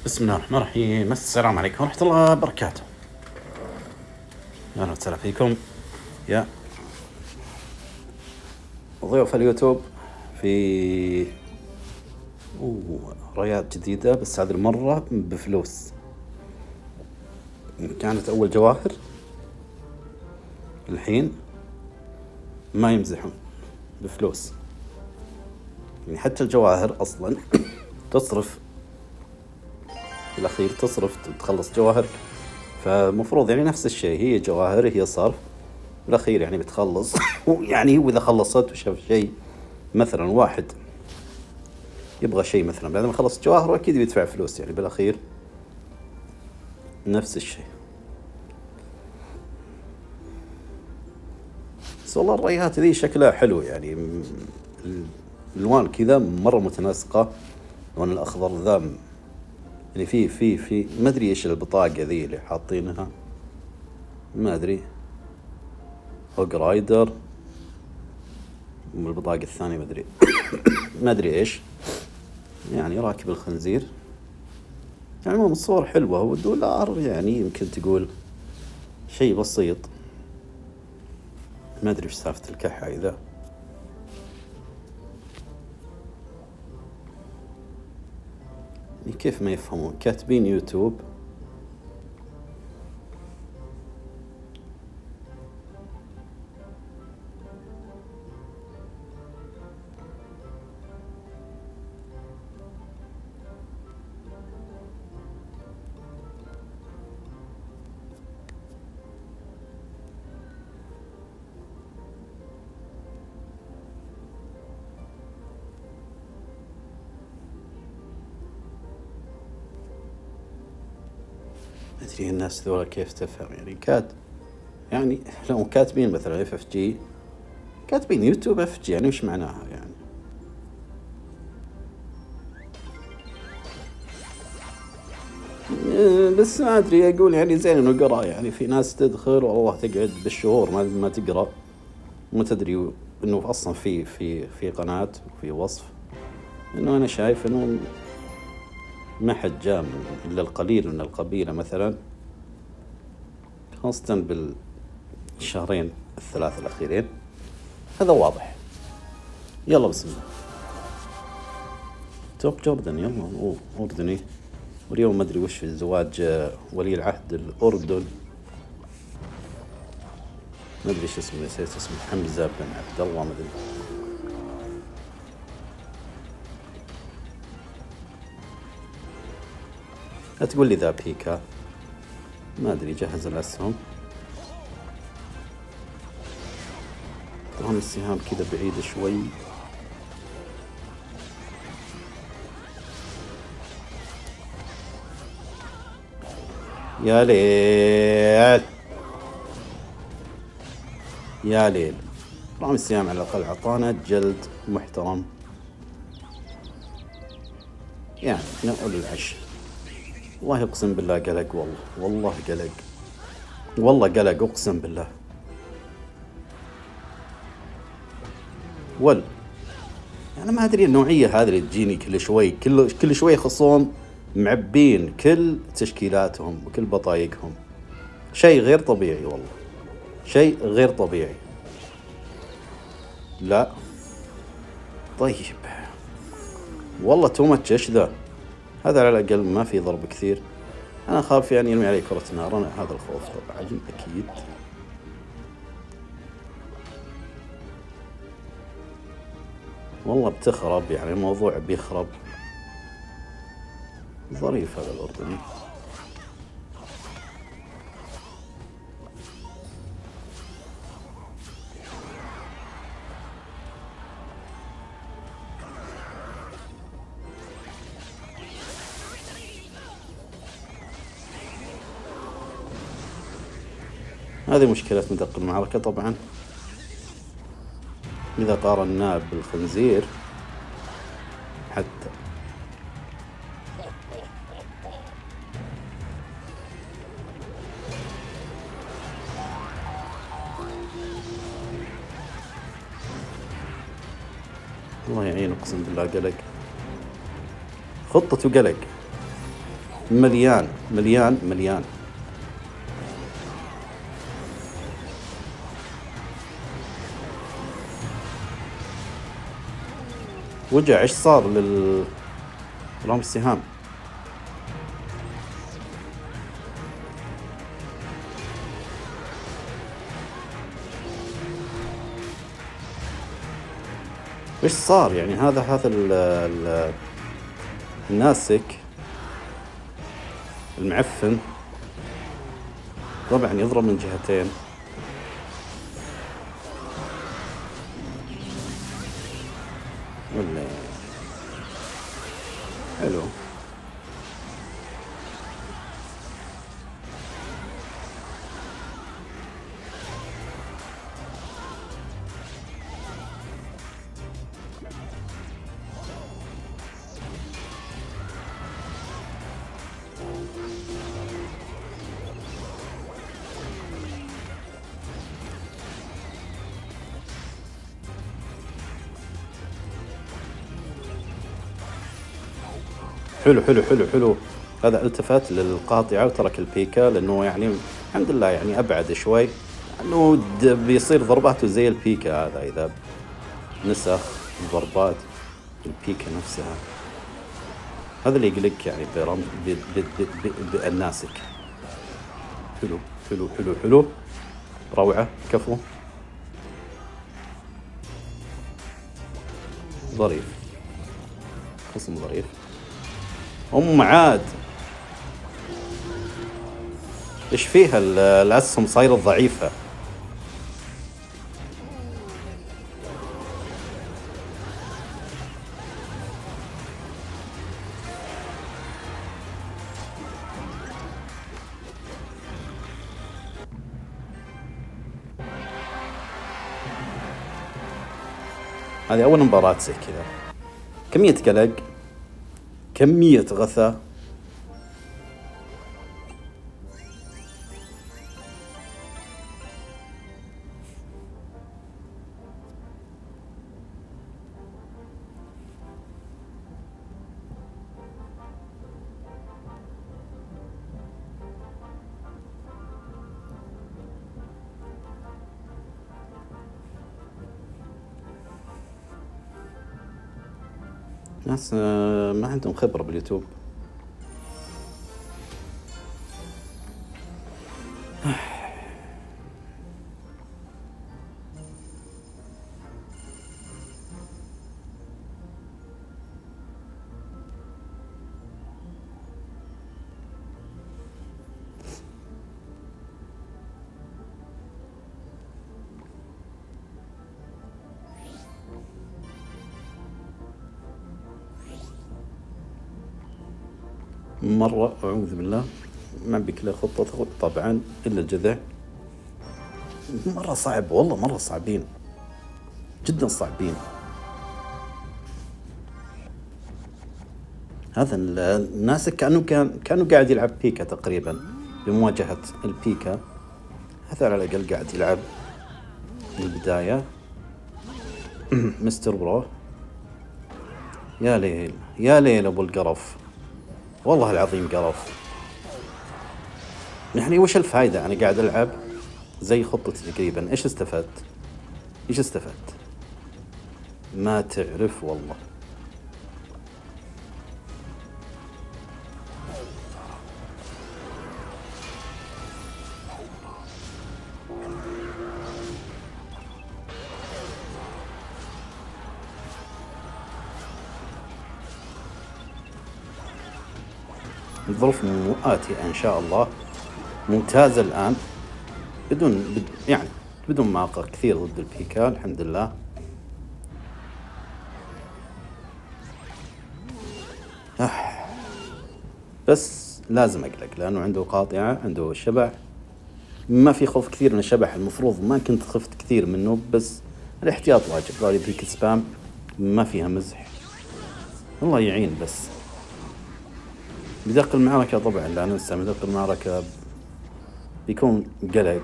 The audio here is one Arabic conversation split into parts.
بسم الله الرحمن الرحيم. السلام عليكم ورحمة الله وبركاته. أهلا وسهلا فيكم يا ضيوف اليوتيوب في رياض جديدة، بس هذه المرة بفلوس. كانت أول جواهر، الحين ما يمزحون بفلوس. يعني حتى الجواهر أصلا تصرف بالأخير، تخلص جواهرك، فمفروض يعني نفس الشيء، هي جواهر هي صرف بالأخير يعني بتخلص. يعني وإذا خلصت وشاف شيء، مثلا واحد يبغى شيء مثلا بعد ما خلص جواهر أكيد بيدفع فلوس، يعني بالأخير نفس الشيء. بس والله الريات ذي شكلها حلو، يعني الألوان كذا مرة متناسقة. اللون الأخضر ذا يعني في ما أدري إيش البطاقة ذي اللي حاطينها، ما أدري، هوج رايدر، والبطاقة الثانية ما أدري ما أدري إيش، يعني راكب الخنزير. يعني المهم الصور حلوة، والدولار يعني يمكن تقول شيء بسيط، ما أدري إيش سالفة الكحة إذا. كيف ما يفهمون، كاتبين يوتيوب. أدري الناس ذولا كيف تفهم، يعني لو كاتبين مثلا FFG، كاتبين يوتيوب FG، يعني وش معناها يعني؟ بس ما أدري، أقول يعني زين إنه قرأ، يعني في ناس تدخل والله تقعد بالشهور ما تقرأ، وما تدري إنه أصلا في قناة وفي وصف، إنه أنا شايف إنه ما حد جاء إلا القليل من القبيلة مثلا، خاصة بالشهرين الثلاث الأخيرين، هذا واضح. يلا بسم الله. توب جوردن، يلا أردني، واليوم ما أدري وش في زواج ولي العهد الأردن، ما أدري إيش اسمه، نسيت اسمه، حمزة بن عبد الله ما أدري. لا تقول لي ذا بيكا، ما أدري، جهز الأسهم. طبعا السهام كذا بعيدة شوي. يا ليل يا ليل، رامي السهام على الأقل عطانا جلد محترم، يعني نقول العش. والله أقسم بالله قلق، والله قلق، والله قلق أقسم بالله. أنا ما أدري النوعية هذه اللي تجيني كل شوي خصوم معبين كل تشكيلاتهم وكل بطايقهم، شيء غير طبيعي، والله شيء غير طبيعي. لا طيب والله تومتش، ايش ذا؟ هذا على الأقل ما في ضرب كثير. أنا أخاف يعني يرمي علي كرة نار، أنا هذا الخوف طبعا أكيد. والله بتخرب، يعني الموضوع بيخرب. ظريف هذا الأردني. هذه مشكلة مدق المعركة طبعا، إذا قارناه بالخنزير حتى. الله يعين، أقسم بالله قلق، خطته قلق. مليان مليان مليان. وجع ايش صار لهم السهام؟ ايش صار يعني؟ هذا الناسك المعفن طبعا يضرب من جهتين. ولا حلو. حلو حلو حلو حلو. هذا التفت للقاطعة وترك البيكا، لأنه يعني الحمد لله يعني أبعد شوي، أنه بيصير ضرباته زي البيكا. هذا إذا نسخ ضربات البيكا نفسها، هذا اللي يقلق يعني بالناسك. حلو حلو حلو حلو، روعة، كفو، ظريف، خصم ظريف. عاد ايش فيها الاسهم صايرة ضعيفة. هذه اول مباراة زي كذا، كمية قلق، كمية غثاء. ناس ما عندهم خبرة باليوتيوب. مرة أعوذ بالله، ما بك لا خطة طبعا إلا الجذع. مرة صعب والله، مرة صعبين جدا صعبين. هذا الناس كانوا قاعد يلعب بيكا تقريبا بمواجهة البيكا. هذا على الأقل قاعد يلعب البداية. مستر برو، يا ليل يا ليل أبو القرف، والله العظيم قرف. يعني وش الفايدة؟ أنا قاعد ألعب زي خطتي تقريبا، إيش استفدت؟ إيش استفدت؟ ما تعرف والله. الظروف آتية إن شاء الله، ممتازة الآن، بدون معاقة كثير ضد البيكا الحمد لله. بس لازم أقلق لأنه عنده قاطعة، عنده الشبح. ما في خوف كثير من الشبح، المفروض ما كنت خفت كثير منه، بس الاحتياط واجب. ضاري بيك سبام ما فيها مزح، الله يعين. بس بدق المعركة طبعا لا ننسى، بدق المعركة بيكون قلق.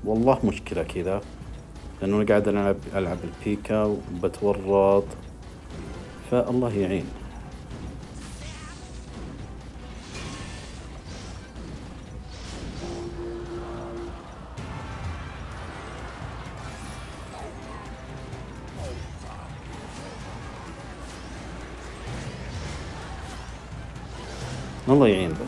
والله مشكلة كذا، لأنه أنا قاعد ألعب البيكا وبتورط، فالله يعين. الله يعين بس.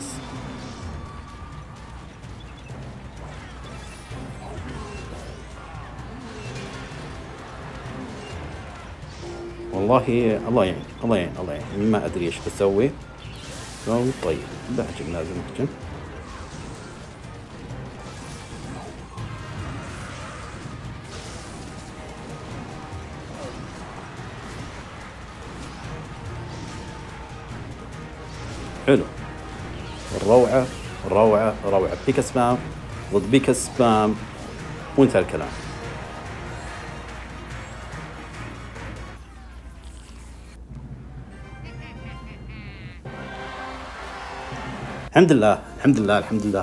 والله الله يعين الله يعين الله يعين، ما أدري إيش بسوي. طيب بهجم، لازم أهجم. حلو، الروعة روعة روعة. بيكا سبام ضد بيكا سبام، وانتهى الكلام. الحمد لله الحمد لله الحمد لله.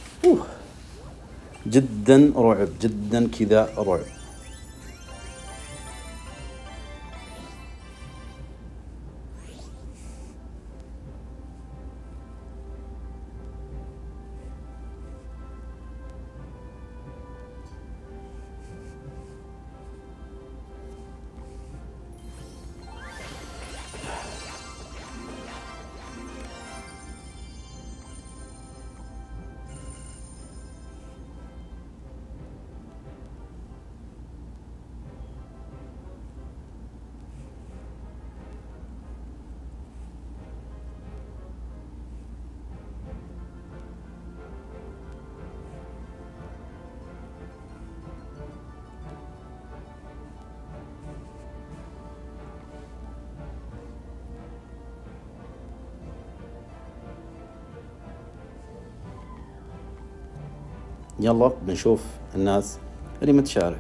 جدا رعب، جدا كذا رعب. يلا بنشوف الناس اللي متشارك.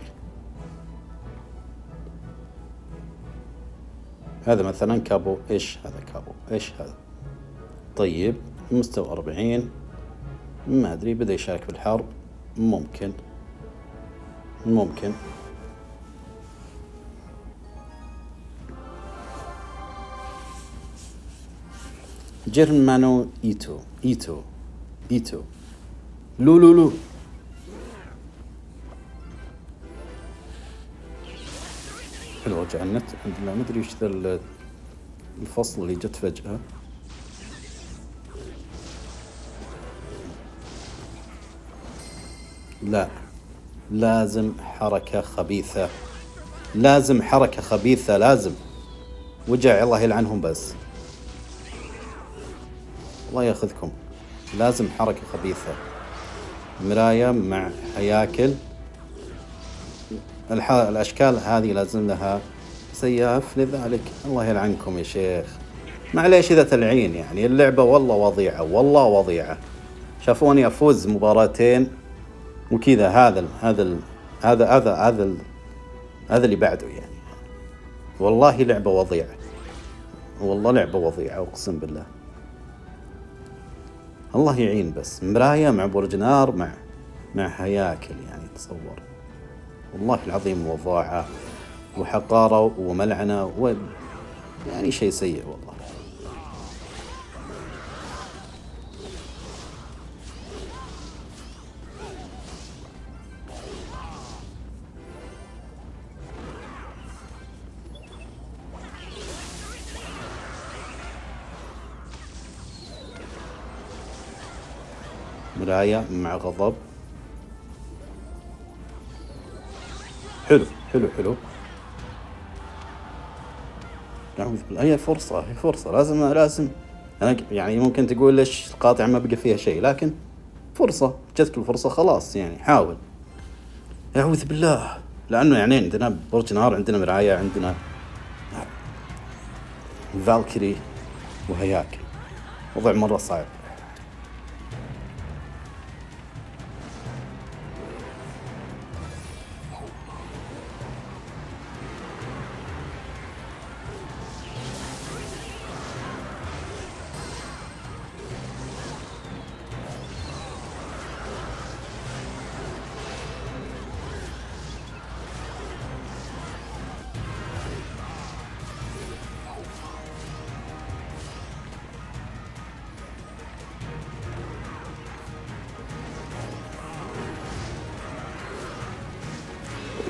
هذا مثلا كابو، ايش هذا كابو، ايش هذا؟ طيب مستوى 40، ما ادري، بدأ يشارك بالحرب، ممكن جيرمانو ايتو لو حلو. رجع النت الحمد لله. ما ادري وش ذا الفصل اللي جت فجأة. لا، لازم حركة خبيثة، لازم حركة خبيثة، لازم. وجع الله يلعنهم، بس الله ياخذكم. لازم حركة خبيثة، مراية مع هياكل. الأشكال هذه لازم لها سياف، لذلك الله يلعنكم يا شيخ. معليش إذا تلعين، يعني اللعبة والله وضيعة، والله وضيعة. شافوني أفوز مباراتين وكذا. هذا اللي بعده يعني. والله لعبة وضيعة، والله لعبة وضيعة أقسم بالله. الله يعين بس. مراية مع برج نار مع هياكل، يعني تصور. والله العظيم وضاعة وحقارة وملعنة يعني شيء سيء والله. مراية مع غضب. حلو حلو حلو. نعوذ بالله. هي فرصة، هي فرصة، لازم. أنا يعني ممكن تقول ليش القاطع ما بقى فيها شيء، لكن فرصة، جتك الفرصة خلاص، يعني حاول. أعوذ بالله. لأنه يعني عندنا برج نار، عندنا مراية، عندنا فالكري وهياكل. وضع مرة صعب.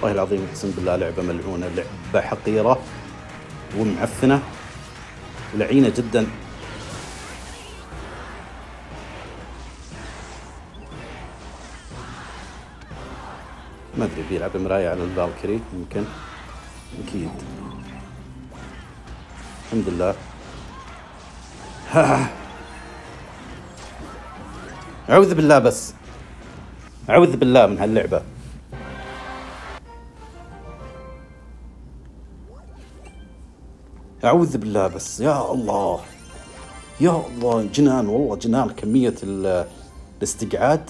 والله العظيم اقسم بالله لعبة ملعونة، لعبة حقيرة ومعفنة ولعينة جدا. ما ادري بيلعب مراية على الفالكري يمكن، اكيد. الحمد لله. اعوذ بالله، بس اعوذ بالله من هاللعبة. اعوذ بالله بس، يا الله يا الله، جنان والله جنان كمية الاستقعاد.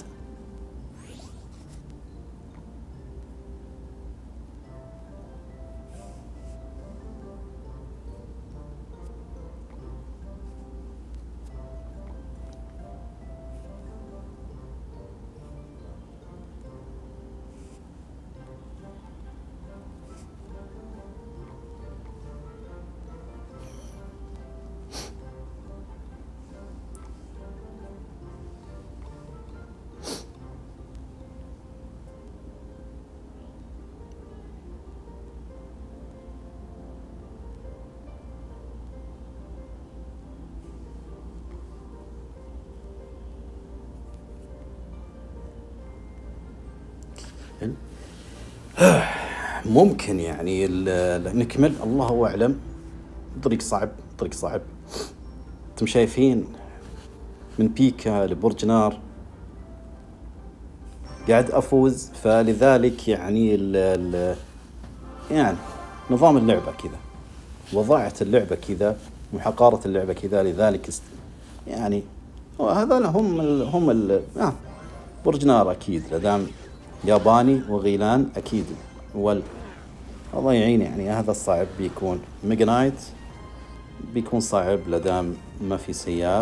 ممكن يعني نكمل، الله أعلم. طريق صعب، طريق صعب. انتم شايفين من بيكا لبرج نار قاعد أفوز، فلذلك يعني يعني نظام اللعبة كذا، وضاعة اللعبة كذا، وحقارة اللعبة كذا، لذلك يعني هذول هم برج نار أكيد، لدام ياباني وغيلان أكيد. الله يعين، يعني هذا الصعب بيكون. ميجا نايت بيكون صعب لدام ما في سياف.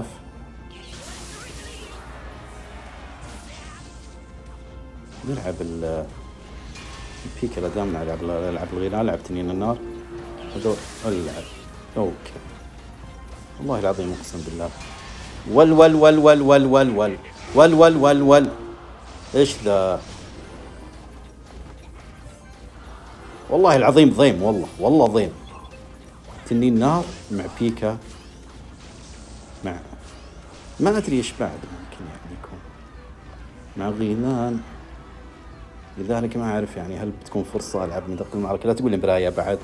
نلعب البيكا لدام نلعب الغيلان، لعب تنين النار هذول اللعب. اوكي والله العظيم اقسم بالله. ول ول ول ول ول ول ول ول ول ول ول ايش ذا؟ والله العظيم ضيم، والله ضيم. تنين نار مع بيكا، مع ما ادري ايش بعد ممكن يعني يكون مع غيلان، لذلك ما اعرف يعني هل بتكون فرصة العب من دقة المعركة. لا تقول لي مراية بعد.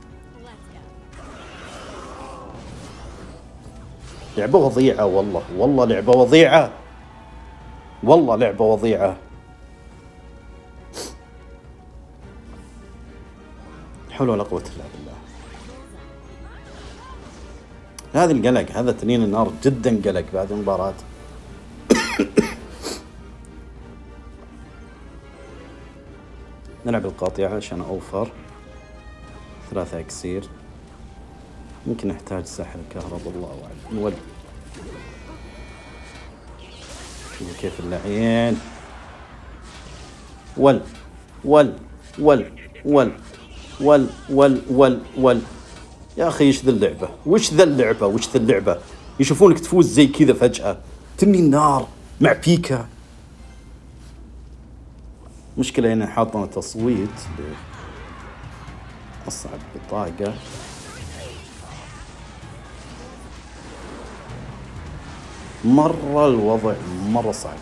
لعبة وضيعة، والله لعبة وضيعة، والله لعبة وضيعة. حول ولا قوة إلا بالله. هذا القلق، هذا تنين النار جدا قلق بعد المباراة. نلعب القاطعة عشان أوفر 3 إكسير. ممكن نحتاج سحر الكهرباء، الله أعلم. شوفوا كيف اللعين. ول ول ول ول ول ول ول ول. يا أخي إيش ذا اللعبة؟ وش ذا اللعبة؟ يشوفونك تفوز زي كذا فجأة. تنين نار مع بيكا. مشكلة هنا حاطنا تصويت أصعب بطاقة. مرة الوضع مرة صعب.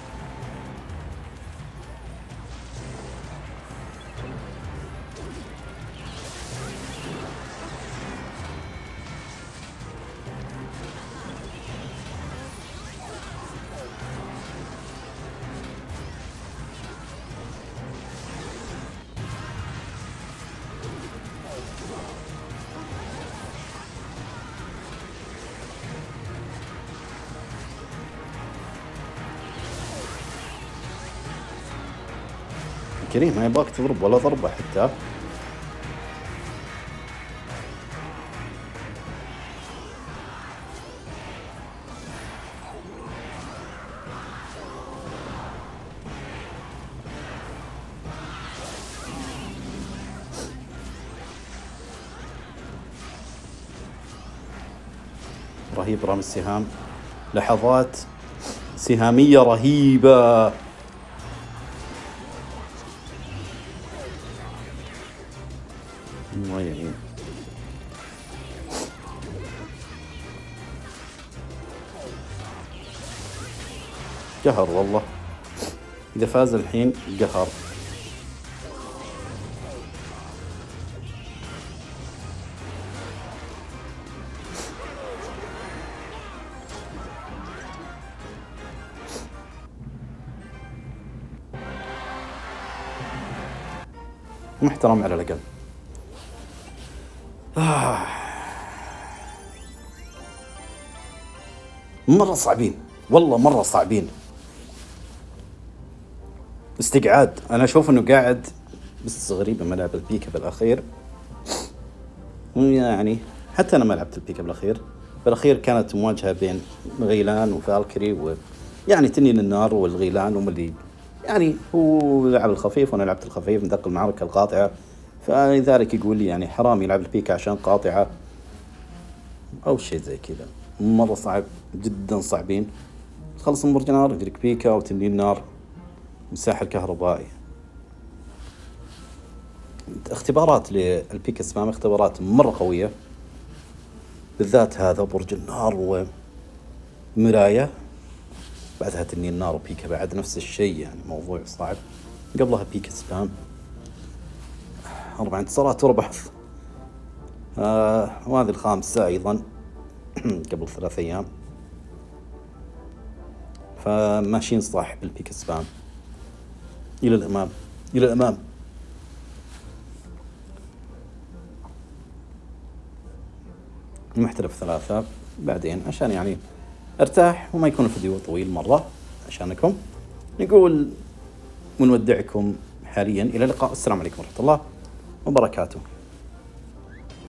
كريم ما يبغاك تضرب ولا ضربة حتى. رهيب رامي السهام، لحظات سهامية رهيبة. قهر والله، إذا فاز الحين قهر. محترم على الأقل. مرة صعبين والله، مرة صعبين. استقعاد، أنا أشوف إنه قاعد بس غريبة ملعب البيكا بالأخير. يعني حتى أنا ما لعبت البيكا بالأخير كانت مواجهة بين غيلان وفالكري، ويعني تنين النار والغيلان هم اللي يعني هو لعب الخفيف وأنا لعبت الخفيف، ندق المعركة القاطعة. فلذلك يقول لي يعني حرام يلعب البيكا عشان قاطعة أو شيء زي كذا. مرة صعب جدا، صعبين. خلص من برج نار يجيك بيكا وتنين نار مساحة الكهربائي. اختبارات للبيكا سبام، اختبارات مرة قوية، بالذات هذا برج النار ومراية، بعدها تنين نار وبيكا بعد نفس الشيء، يعني موضوع صعب. قبلها بيكا سبام 4 انتصارات وربح. وهذه الخامسة أيضا قبل 3 أيام. فماشيين صح بالبيكا سبام، إلى الأمام إلى الأمام. المحترف 3 بعدين عشان يعني ارتاح وما يكون الفيديو طويل مرة عشانكم. نقول ونودعكم حاليا إلى اللقاء. السلام عليكم ورحمة الله وبركاته.